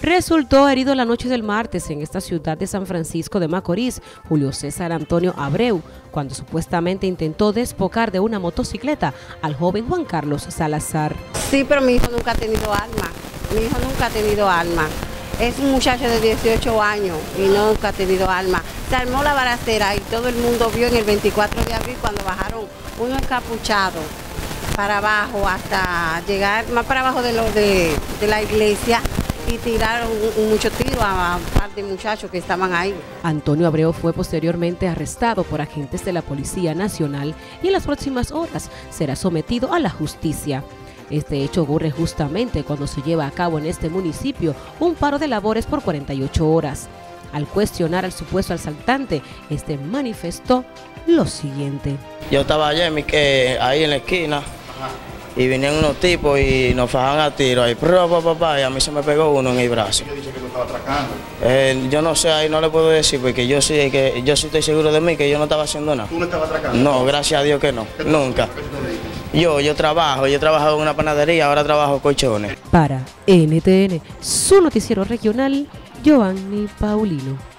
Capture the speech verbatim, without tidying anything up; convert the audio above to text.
Resultó herido la noche del martes en esta ciudad de San Francisco de Macorís, Julio César Antonio Abreu, cuando supuestamente intentó despojar de una motocicleta al joven Juan Carlos Salazar. Sí, pero mi hijo nunca ha tenido arma, mi hijo nunca ha tenido arma. Es un muchacho de dieciocho años y nunca ha tenido arma. Se armó la balacera y todo el mundo vio en el veinticuatro de abril cuando bajaron unos encapuchados para abajo hasta llegar más para abajo de, lo de, de la iglesia y tiraron mucho tiro a un par de muchachos que estaban ahí. Antonio Abreu fue posteriormente arrestado por agentes de la Policía Nacional y en las próximas horas será sometido a la justicia. Este hecho ocurre justamente cuando se lleva a cabo en este municipio un paro de labores por cuarenta y ocho horas. Al cuestionar al supuesto asaltante, este manifestó lo siguiente. Yo estaba allá en mi, eh, ahí en la esquina. Y vinieron unos tipos y nos fajaban a tiro ahí, pa, pa, pa, y a mí se me pegó uno en el brazo. ¿Qué dice que tú estabas atracando? Eh, yo no sé, ahí no le puedo decir, porque yo sí, que, yo sí estoy seguro de mí que yo no estaba haciendo nada. ¿Tú no estabas atracando? No, gracias a Dios que no, nunca. Yo, yo trabajo, yo he trabajado en una panadería, ahora trabajo colchones. Para N T N, su noticiero regional, Joanny Paulino.